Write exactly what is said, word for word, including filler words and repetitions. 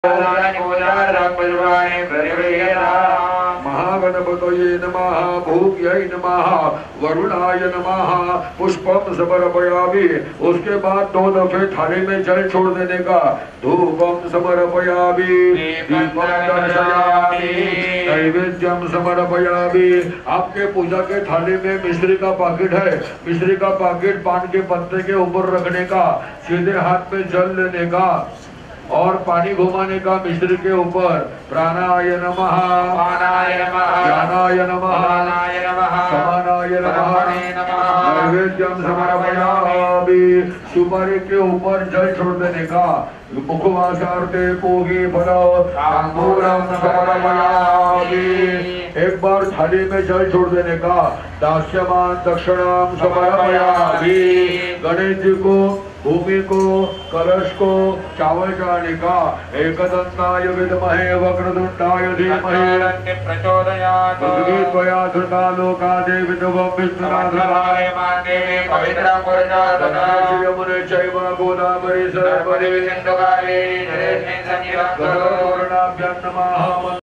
महागणपतये नमः, भूज्ञै नमः, वरुणाय नमः। पुष्पम समर्पयामि। उसके बाद दो दफे थाली में जल छोड़ देने का। धूपम समर्पयामि, दीपम दर्शयामि, नैवेद्यम समर्पयामि। आपके पूजा के थाली में मिश्री का पैकेट है, मिश्री का पैकेट पान के पत्ते के ऊपर रखने का, सीधे हाथ में जल लेने का और पानी घुमाने का मिश्री के ऊपर। प्राणाय नमः, प्राणाय नमः, ज्ञानाय नमः, समानाय नमः, समानाय नमः, नैवेद्यम समर्पयामि। सुपारी के ऊपर जल छोड़ देने का। मुखवासार्थे पूगी फलो तांबूलम समर्पयामि। एक बार थाली में जल छोड़ देने का। दास्यमान दक्षिणाम समर्पयामि। गणेश जी को, भूमि को, कलश को चावल चढ़ाने का। एकदंताय विद्महे वक्रतुंडाय धीमहि प्रचोदयात्। पृथ्वी त्वया धृता लोकादे विद्वं विष्णुनाथाय माने पवित्रं पुरुषोत्तमं यमुने चैव गोदावरी सरस्वती सिन्धुकारे जलेस्मिन् सन्निधत्तो पूर्णाभ्यां नमः।